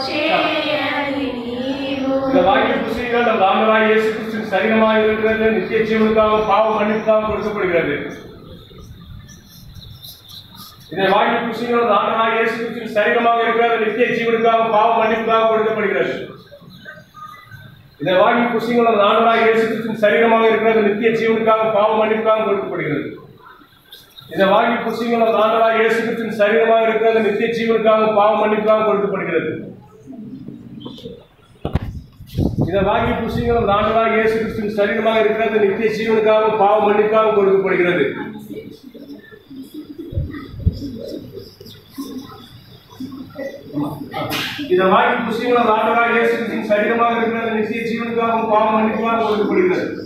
இந்த வாங்கி புசியுங்கள் நம் ஆண்டவராகிய இயேசு கிறிஸ்துவின் சரீரமாக இருக்கிறது, நித்திய ஜீவனுக்காக பாவ மன்னிப்புக்காக கொடுக்கப்படுகிறது. இதை வாங்கி புசியுங்கள் நம் ஆண்டவராகிய இயேசு கிறிஸ்துவின் சரீரமாக இருக்கிறது, நித்திய ஜீவனுக்காக பாவ மன்னிப்புக்காக கொடுக்கப்படுகிறது. இதை வாங்கி புசியுங்கள் நம் ஆண்டவராகிய இயேசு கிறிஸ்துவின் சரீரமாக இருக்கிறது, நித்திய ஜீவனுக்காக பாவ மன்னிப்புக்காக கொடுக்கப்படுகிறது. இதை வாங்கி புசியுங்கள் நம் ஆண்டவராகிய இயேசு கிறிஸ்துவின் சரீரமாக இருக்கிறது, நித்திய ஜீவனுக்காக பாவ மன்னிப்புக்காக கொடுக்கப்படுகிறது. இதை வாங்கி புசியுங்கள் நம் ஆண்டவராகிய இயேசு கிறிஸ்துவின் சரீரமாக இருக்கிறது, நித்திய ஜீவனுக்காக பாவ மன்னிப்புக்காக கொடுக்கப்படுகிறது. இதை வாங்கி புசியுங்கள் நம் ஆண்டவராகிய இயேசு கிறிஸ்துவின் சரீரமாக இருக்கிறது, நித்திய ஜீவனுக்காக பாவ மன்னிப்புக்காக கொடுக்கப்படுகிறது.